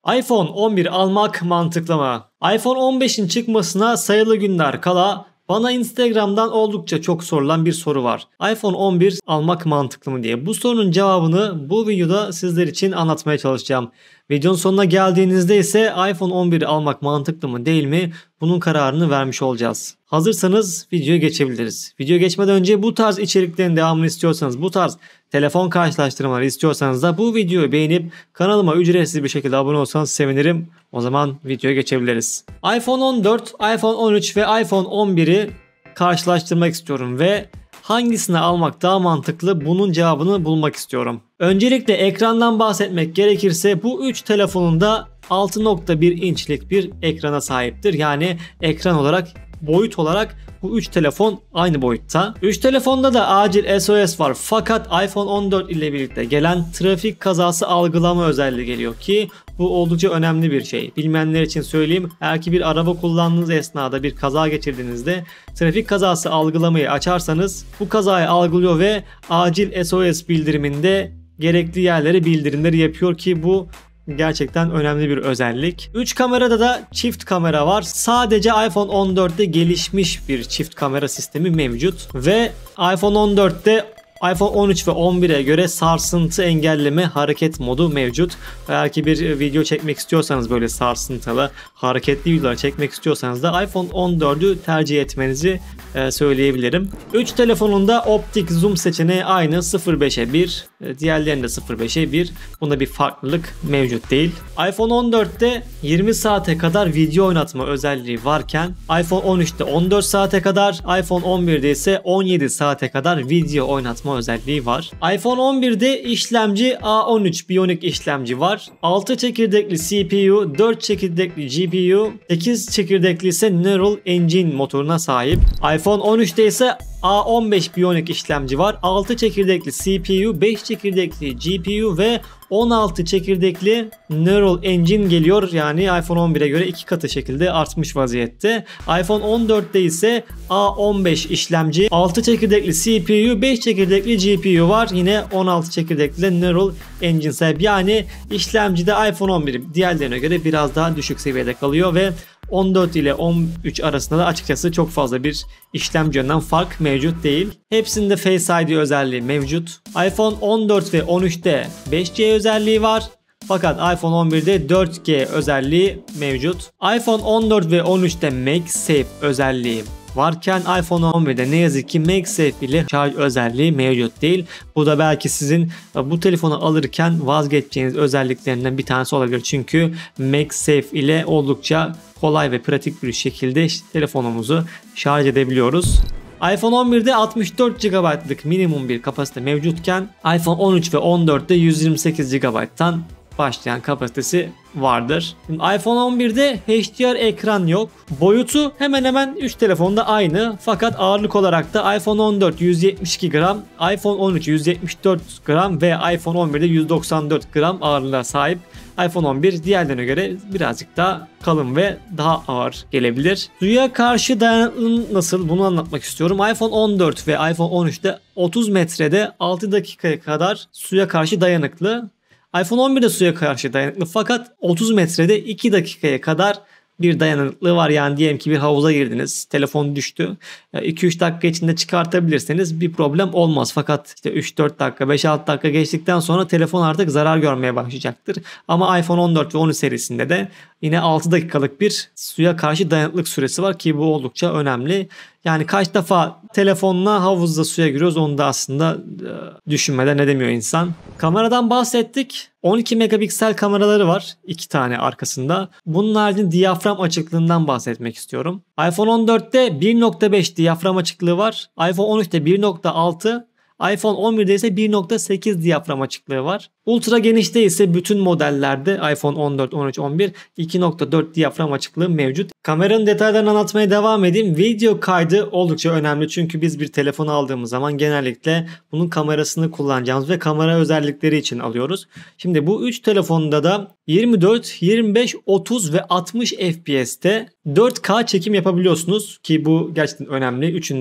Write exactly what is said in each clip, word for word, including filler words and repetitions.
iPhone on bir almak mantıklı mı? iPhone on beşin çıkmasına sayılı günler kala bana Instagram'dan oldukça çok sorulan bir soru var. iPhone on bir almak mantıklı mı diye. Bu sorunun cevabını bu videoda sizler için anlatmaya çalışacağım. Videonun sonuna geldiğinizde ise iPhone on bir almak mantıklı mı değil mi? Bunun kararını vermiş olacağız. Hazırsanız videoya geçebiliriz. Videoya geçmeden önce bu tarz içeriklerin devamını istiyorsanız, bu tarz telefon karşılaştırmaları istiyorsanız da bu videoyu beğenip kanalıma ücretsiz bir şekilde abone olsanız sevinirim. O zaman videoya geçebiliriz. iPhone on dört, iPhone on üç ve iPhone on biri karşılaştırmak istiyorum ve hangisini almak daha mantıklı, bunun cevabını bulmak istiyorum. Öncelikle ekrandan bahsetmek gerekirse bu üç telefonun da altı nokta bir inçlik bir ekrana sahiptir. Yani ekran olarak, boyut olarak bu üç telefon aynı boyutta. üç telefonda da acil S O S var. Fakat iPhone on dört ile birlikte gelen trafik kazası algılama özelliği geliyor ki bu oldukça önemli bir şey. Bilmeyenler için söyleyeyim. Eğer ki bir araba kullandığınız esnada bir kaza geçirdiğinizde trafik kazası algılamayı açarsanız bu kazayı algılıyor ve acil S O S bildiriminde gerekli yerlere bildirimleri yapıyor ki bu gerçekten önemli bir özellik. üç kamerada da çift kamera var. Sadece iPhone on dörtte gelişmiş bir çift kamera sistemi mevcut ve iPhone on dörtte iPhone on üç ve on bire göre sarsıntı engelleme hareket modu mevcut. Eğer ki bir video çekmek istiyorsanız, böyle sarsıntılı hareketli videolar çekmek istiyorsanız da iPhone on dördü tercih etmenizi e, söyleyebilirim. üç telefonun da optik zoom seçeneği aynı, sıfır nokta beşe bir. Diğerlerinde sıfır nokta beşe bir. Bunda bir farklılık mevcut değil. iPhone on dörtte yirmi saate kadar video oynatma özelliği varken iPhone on üçte on dört saate kadar, iPhone on birde ise on yedi saate kadar video oynatma özelliği var. iPhone on birde işlemci A on üç Bionic işlemci var. altı çekirdekli C P U, dört çekirdekli G P U, sekiz çekirdekli ise Neural Engine motoruna sahip. iPhone on üçte ise A on beş Bionic işlemci var. altı çekirdekli C P U, beş çekirdekli G P U ve on altı çekirdekli Neural Engine geliyor. Yani iPhone on bire göre iki katı şekilde artmış vaziyette. iPhone on dörtte ise A on beş işlemci, altı çekirdekli C P U, beş çekirdekli G P U var. Yine on altı çekirdekli Neural Engine sahip. Yani işlemcide iPhone on bir diğerlerine göre biraz daha düşük seviyede kalıyor ve on dört ile on üç arasında da açıkçası çok fazla bir işlemci yönden fark mevcut değil. Hepsinde Face I D özelliği mevcut. iPhone on dört ve on üçte beş G özelliği var. Fakat iPhone on birde dört G özelliği mevcut. iPhone on dört ve on üçte MagSafe özelliği varken iPhone on birde ne yazık ki MagSafe ile şarj özelliği mevcut değil. Bu da belki sizin bu telefonu alırken vazgeçeceğiniz özelliklerinden bir tanesi olabilir. Çünkü MagSafe ile oldukça kolay ve pratik bir şekilde telefonumuzu şarj edebiliyoruz. iPhone on birde altmış dört gigabaytlık minimum bir kapasite mevcutken iPhone on üç ve on dörtte yüz yirmi sekiz gigabayttan başlayan kapasitesi vardır. Şimdi iPhone on birde H D R ekran yok. Boyutu hemen hemen üç telefonda aynı. Fakat ağırlık olarak da iPhone on dört yüz yetmiş iki gram, iPhone on üç yüz yetmiş dört gram ve iPhone on birde yüz doksan dört gram ağırlığa sahip. iPhone on bir diğerlerine göre birazcık daha kalın ve daha ağır gelebilir. Suya karşı dayanıklılığı nasıl, bunu anlatmak istiyorum. iPhone on dört ve iPhone on üçte otuz metrede altı dakikaya kadar suya karşı dayanıklı. iPhone on birde suya karşı dayanıklı fakat otuz metrede iki dakikaya kadar bir dayanıklılığı var. Yani diyelim ki bir havuza girdiniz, telefon düştü. iki üç dakika içinde çıkartabilirseniz bir problem olmaz. Fakat işte üç dört dakika, beş altı dakika geçtikten sonra telefon artık zarar görmeye başlayacaktır. Ama iPhone on dört ve on üç serisinde de yine altı dakikalık bir suya karşı dayanıklılık süresi var ki bu oldukça önemli. Yani kaç defa telefonla havuzda suya giriyoruz onu da aslında e, düşünmeden edemiyor insan. Kameradan bahsettik. on iki megapiksel kameraları var. iki tane arkasında. Bunun haricinde diyafram açıklığından bahsetmek istiyorum. iPhone on dörtte bir nokta beş diyafram açıklığı var. iPhone on üçte bir nokta altı. iPhone on birde ise bir nokta sekiz diyafram açıklığı var. Ultra genişte ise bütün modellerde iPhone on dört, on üç, on bir iki nokta dört diyafram açıklığı mevcut. Kameranın detaylarını anlatmaya devam edeyim. Video kaydı oldukça önemli çünkü biz bir telefon aldığımız zaman genellikle bunun kamerasını kullanacağımız ve kamera özellikleri için alıyoruz. Şimdi bu üç telefonda da yirmi dört, yirmi beş, otuz ve altmış F P S'te dört K çekim yapabiliyorsunuz ki bu gerçekten önemli. Üçünde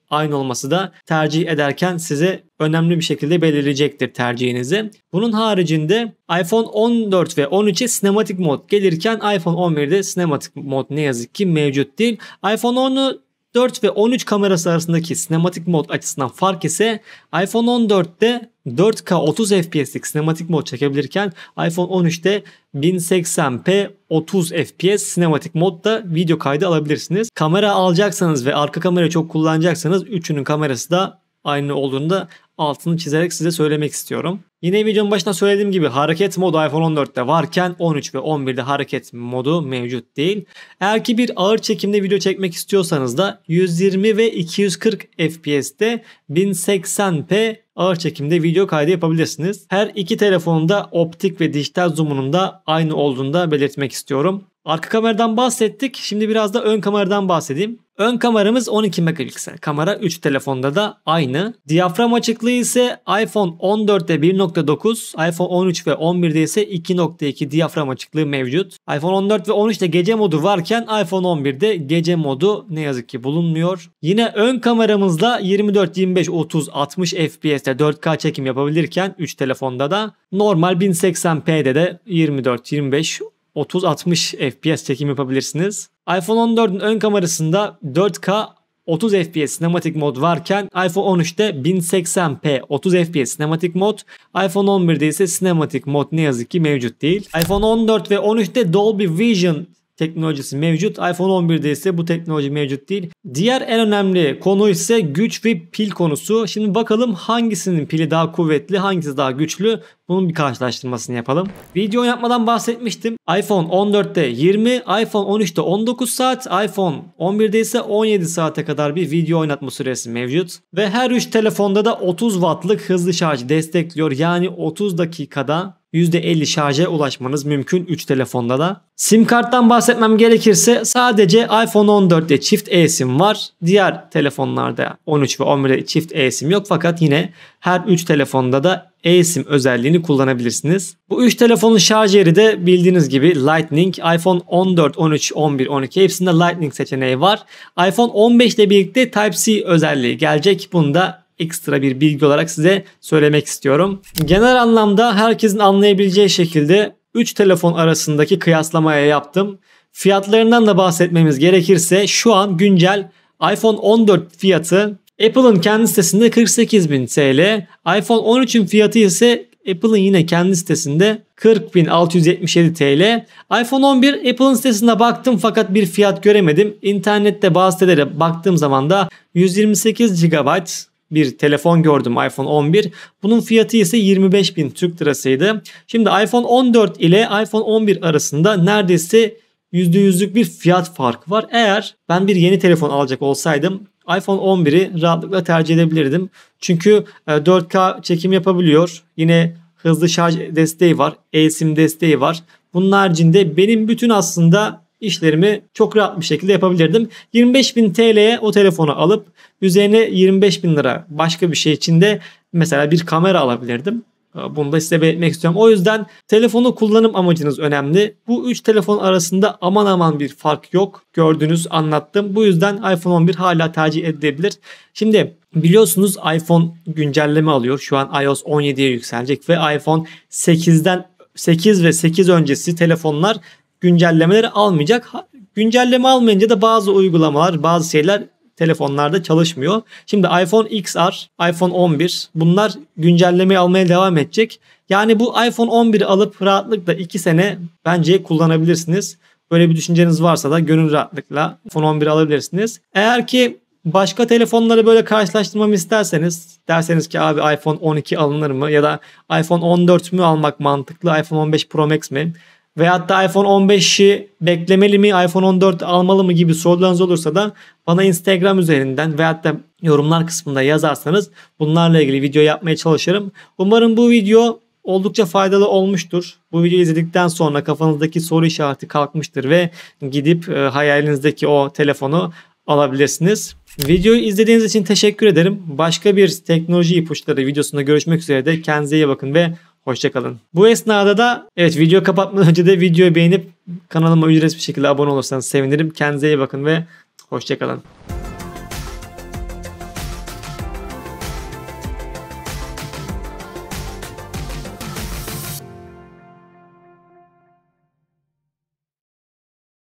aynı olması da tercih ederken size önemli bir şekilde belirleyecektir tercihinizi. Bunun haricinde iPhone on dört ve on üçe sinematik mod gelirken iPhone on birde sinematik mod ne yazık ki mevcut değil. iPhone on dört ve on üç kamerası arasındaki sinematik mod açısından fark ise iPhone on dörtte dört K otuz F P S'lik sinematik mod çekebilirken iPhone on üçte bin seksen p otuz F P S sinematik modda video kaydı alabilirsiniz. Kamera alacaksanız ve arka kamerayı çok kullanacaksanız üçünün kamerası da aynı olduğunu da altını çizerek size söylemek istiyorum. Yine videonun başında söylediğim gibi hareket modu iPhone on dörtte varken on üç ve on birde hareket modu mevcut değil. Eğer ki bir ağır çekimde video çekmek istiyorsanız da yüz yirmi ve iki yüz kırk F P S'te bin seksen p ağır çekimde video kaydı yapabilirsiniz. Her iki telefonun da optik ve dijital zoom'unun da aynı olduğunu da belirtmek istiyorum. Arka kameradan bahsettik. Şimdi biraz da ön kameradan bahsedeyim. Ön kameramız on iki megapiksel. Kamera üç telefonda da aynı. Diyafram açıklığı ise iPhone on dörtte bir nokta dokuz, iPhone on üç ve on birde ise iki nokta iki diyafram açıklığı mevcut. iPhone on dört ve on üçte gece modu varken iPhone on birde gece modu ne yazık ki bulunmuyor. Yine ön kameramızla yirmi dört, yirmi beş, otuz, altmış F P S'te dört K çekim yapabilirken üç telefonda da normal bin seksen p'de de yirmi dört, yirmi beş, otuz, altmış F P S çekim yapabilirsiniz. iPhone on dördün ön kamerasında dört K otuz F P S sinematik mod varken iPhone on üçte bin seksen p otuz F P S sinematik mod, iPhone on birde ise sinematik mod ne yazık ki mevcut değil. iPhone on dört ve on üçte Dolby Vision teknolojisi mevcut. iPhone on birde ise bu teknoloji mevcut değil. Diğer en önemli konu ise güç ve pil konusu. Şimdi bakalım hangisinin pili daha kuvvetli, hangisi daha güçlü? Bunun bir karşılaştırmasını yapalım. Video yapmadan bahsetmiştim. iPhone on dörtte yirmi, iPhone on üçte on dokuz saat, iPhone on birde ise on yedi saate kadar bir video oynatma süresi mevcut. Ve her üç telefonda da otuz wattlık hızlı şarj destekliyor. Yani otuz dakikada yüzde elli şarja ulaşmanız mümkün üç telefonda da. SIM karttan bahsetmem gerekirse sadece iPhone on dörtte çift eSIM var. Diğer telefonlarda on üç ve on birde çift eSIM yok fakat yine her üç telefonda da eSIM özelliğini kullanabilirsiniz. Bu üç telefonun şarj yeri de bildiğiniz gibi Lightning. iPhone on dört, on üç, on bir, on iki hepsinde Lightning seçeneği var. iPhone on beş ile birlikte Type-C özelliği gelecek. Bunu da ekstra bir bilgi olarak size söylemek istiyorum. Genel anlamda herkesin anlayabileceği şekilde üç telefon arasındaki kıyaslamaya yaptım. Fiyatlarından da bahsetmemiz gerekirse şu an güncel iPhone on dört fiyatı Apple'ın kendi sitesinde kırk sekiz bin TL. iPhone on üçün fiyatı ise Apple'ın yine kendi sitesinde kırk bin altı yüz yetmiş yedi TL. iPhone on bir Apple'ın sitesine baktım fakat bir fiyat göremedim. İnternette bazı sitelere baktığım zaman da yüz yirmi sekiz gigabayt bir telefon gördüm iPhone on bir. Bunun fiyatı ise yirmi beş bin Türk lirasıydı. Şimdi iPhone on dört ile iPhone on bir arasında neredeyse yüzde yüzlük bir fiyat farkı var. Eğer ben bir yeni telefon alacak olsaydım iPhone on biri rahatlıkla tercih edebilirdim. Çünkü dört K çekim yapabiliyor. Yine hızlı şarj desteği var. eSIM desteği var. Bunun haricinde benim bütün aslında işlerimi çok rahat bir şekilde yapabilirdim. yirmi beş bin T L'ye o telefonu alıp üzerine yirmi beş bin lira başka bir şey için de mesela bir kamera alabilirdim. Bunu da size belirtmek istiyorum. O yüzden telefonu kullanım amacınız önemli. Bu üç telefon arasında aman aman bir fark yok. Gördünüz, anlattım. Bu yüzden iPhone on bir hala tercih edilebilir. Şimdi biliyorsunuz iPhone güncelleme alıyor. Şu an iOS on yediye yükselecek ve iPhone sekizden sekiz ve sekiz öncesi telefonlar güncellemeleri almayacak. Güncelleme almayınca da bazı uygulamalar, bazı şeyler telefonlarda çalışmıyor. Şimdi iPhone X R, iPhone on bir bunlar güncelleme almaya devam edecek. Yani bu iPhone on biri alıp rahatlıkla iki sene bence kullanabilirsiniz. Böyle bir düşünceniz varsa da gönül rahatlıkla iPhone on bir alabilirsiniz. Eğer ki başka telefonları böyle karşılaştırmamı isterseniz, derseniz ki abi iPhone on iki alınır mı ya da iPhone on dört mü almak mantıklı, iPhone on beş Pro Max mi? Veyahut da iPhone on beşi beklemeli mi, iPhone on dört almalı mı gibi sorularınız olursa da bana Instagram üzerinden veyahut da yorumlar kısmında yazarsanız bunlarla ilgili video yapmaya çalışırım. Umarım bu video oldukça faydalı olmuştur. Bu videoyu izledikten sonra kafanızdaki soru işareti kalkmıştır ve gidip e, hayalinizdeki o telefonu alabilirsiniz. Videoyu izlediğiniz için teşekkür ederim. Başka bir teknoloji ipuçları videosunda görüşmek üzere de kendinize iyi bakın ve hoşçakalın. Bu esnada da evet video kapatmadan önce de videoyu beğenip kanalıma ücretsiz bir şekilde abone olursanız sevinirim. Kendinize iyi bakın ve hoşçakalın.